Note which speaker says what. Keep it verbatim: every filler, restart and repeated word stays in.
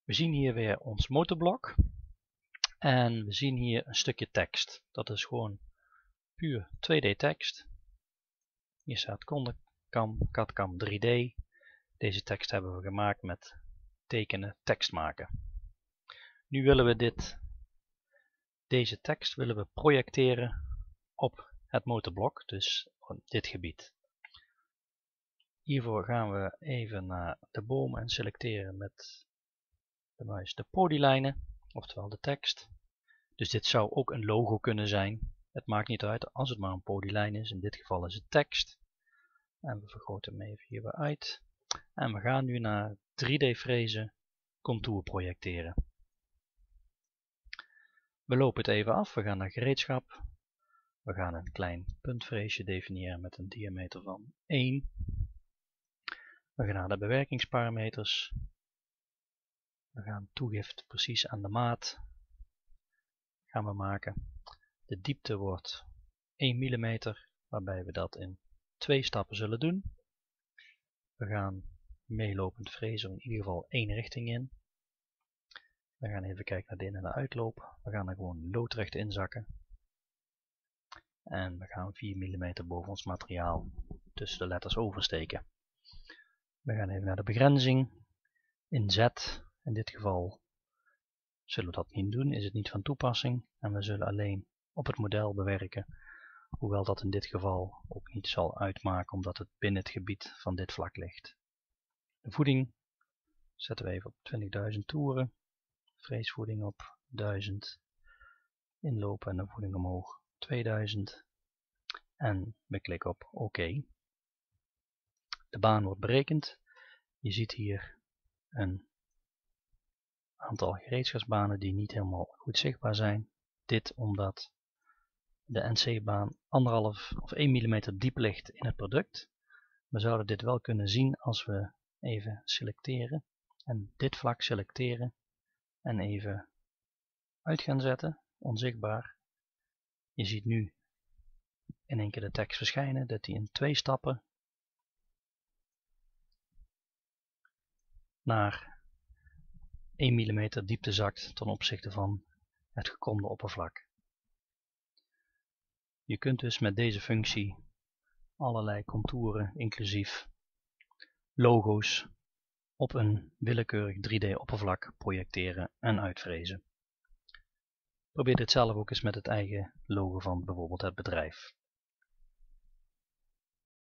Speaker 1: We zien hier weer ons motorblok en we zien hier een stukje tekst. Dat is gewoon puur twee D tekst. Hier staat ConDeCam, C A D-Cam drie D. Deze tekst hebben we gemaakt met tekenen tekst maken. Nu willen we dit, deze tekst willen we projecteren op het motorblok, dus op dit gebied. Hiervoor gaan we even naar de boom en selecteren met de muis de polylijnen, oftewel de tekst. Dus dit zou ook een logo kunnen zijn. Het maakt niet uit als het maar een polylijn is. In dit geval is het tekst. En we vergroten hem even hier weer uit. En we gaan nu naar drie D frezen contour projecteren. We lopen het even af. We gaan naar gereedschap. We gaan een klein puntvreesje definiëren met een diameter van één. We gaan naar de bewerkingsparameters. We gaan toegift precies aan de maat gaan we maken. De diepte wordt één millimeter, waarbij we dat in twee stappen zullen doen. We gaan meelopend frezen in ieder geval één richting in. We gaan even kijken naar de in- en de uitloop. We gaan er gewoon loodrecht inzakken. En we gaan vier millimeter boven ons materiaal tussen de letters oversteken. We gaan even naar de begrenzing. In Z, in dit geval zullen we dat niet doen, is het niet van toepassing. En we zullen alleen op het model bewerken. Hoewel dat in dit geval ook niet zal uitmaken, omdat het binnen het gebied van dit vlak ligt. De voeding zetten we even op twintigduizend toeren. Freesvoeding op duizend. Inlopen en de voeding omhoog tweeduizend. En we klikken op oké. OK. De baan wordt berekend. Je ziet hier een aantal gereedschapsbanen die niet helemaal goed zichtbaar zijn. Dit omdat de N C-baan anderhalf of één millimeter diep ligt in het product. We zouden dit wel kunnen zien als we even selecteren en dit vlak selecteren en even uit gaan zetten, onzichtbaar. Je ziet nu in één keer de tekst verschijnen, dat die in twee stappen naar één millimeter diepte zakt ten opzichte van het gekromde oppervlak. Je kunt dus met deze functie allerlei contouren, inclusief logo's, op een willekeurig drie D oppervlak projecteren en uitfrezen. Probeer dit zelf ook eens met het eigen logo van bijvoorbeeld het bedrijf.